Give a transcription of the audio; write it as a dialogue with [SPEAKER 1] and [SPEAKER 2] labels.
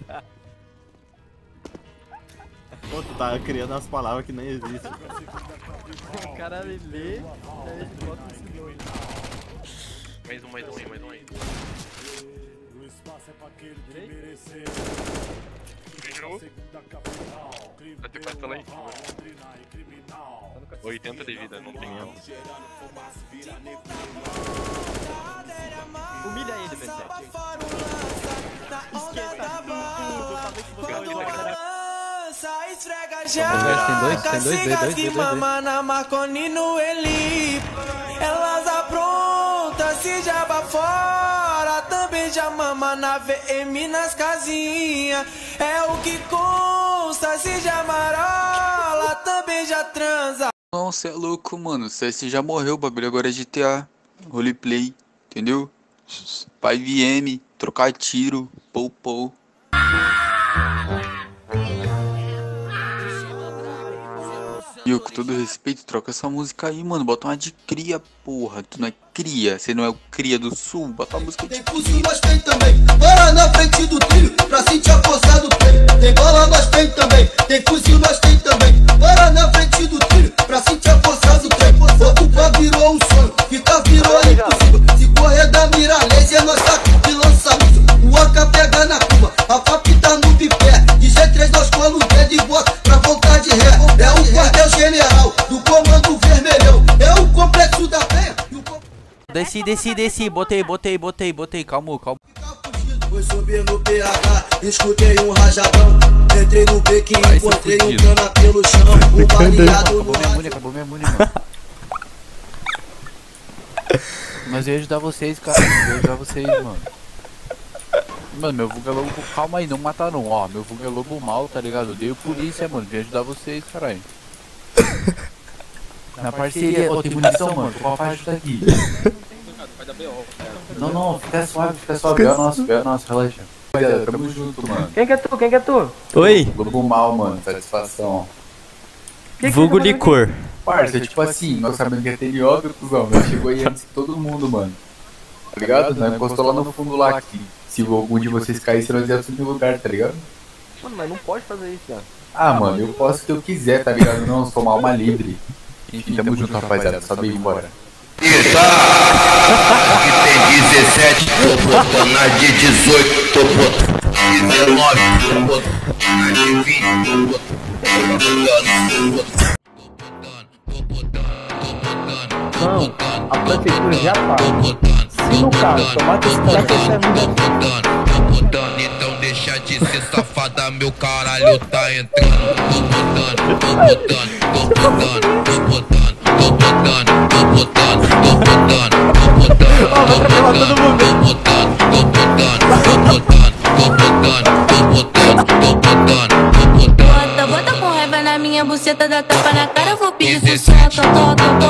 [SPEAKER 1] Pô, tu tá criando as palavras que nem existem.
[SPEAKER 2] O cara lê, aí ele bota esse nome.
[SPEAKER 3] Mais um aí.
[SPEAKER 4] O espaço é pra aquele que merecer.
[SPEAKER 3] Vai ter quase lá em cima. 80 de vida, não tem erro.
[SPEAKER 2] Humilha ele, Berset. Esqueça tudo.
[SPEAKER 5] Que mama na Marconi no Eli. Elas aprontam, se jaba fora. Também já mama na VM nas casinhas. É o que consta, se já marola. Também já transa.
[SPEAKER 6] Não, cê é louco, mano. O CS já morreu, o bagulho agora é GTA. Roleplay, entendeu? Pai VM, trocar tiro, pou. E eu, com todo respeito, troca essa música aí, mano. Bota uma de cria, porra. Tu não é cria, você não é o cria do sul. Bota uma música de cria.
[SPEAKER 7] Tem nós tem também. Bora na frente do trilho, pra sentir a força do trem. Tem bola, nós tem também. Tem fuzil, nós tem também. Bora na frente do trilho, pra sentir a força do trem. O pá virou um sonho, fica virou impossível. Se correr da mira laser, nós tá de lançamento. O AK pega na curva, a FAP tá no bipé. De G3 nós cola o dedo e bota pra voltar de ré. É o quartel-general do comando vermelhão. É o complexo da penha.
[SPEAKER 2] Desci. Botei. Calma.
[SPEAKER 7] Foi subir no PH, escutei um rajadão. Entrei no beco e encontrei um cana pelo chão. O baleado no
[SPEAKER 2] Acabou minha muni, mano. Mas eu ia ajudar vocês, cara. Mano. Mano, meu vulgo é lobo. Calma aí, não mataram. Ó, meu vulgo é lobo mal, tá ligado? Eu dei polícia, mano. Vim ajudar vocês, caralho. Na parceria. Ô, tem munição, mano. Qual parte tá aqui?
[SPEAKER 3] Vai dar BO.
[SPEAKER 2] Não, fica suave. É nosso, relaxa.
[SPEAKER 6] Tamo junto, mano.
[SPEAKER 8] Quem que é tu?
[SPEAKER 2] Oi,
[SPEAKER 6] Lobo mal, mano. Satisfação.
[SPEAKER 2] vulgo licor.
[SPEAKER 6] Parça, tipo assim, nós sabemos que é TNO, cuzão, mas chegou aí antes que todo mundo, mano. Tá ligado? Nós encostou lá no fundo lá aqui. Se algum de vocês caísse, nós ia subir o lugar, tá ligado?
[SPEAKER 8] Mano, mas não pode fazer isso, cara.
[SPEAKER 6] Ah, mano, eu posso o que eu quiser, tá ligado? Não, sou uma alma livre. Enfim, tamo junto, rapaziada. Sobe aí, bora.
[SPEAKER 7] Eita! Aqui tem 17, tô botando na de 18, tô botando de 19, tô botando na de 20, tô botando.
[SPEAKER 8] Não, a prefeitura já paga. Se no caso, tomar esse cara que essa vida
[SPEAKER 7] Então deixa de ser safada, meu caralho tá entrando. Tô botando.
[SPEAKER 9] Bota com raiva na minha buceta, dá tapa na cara, eu vou pedir sossego.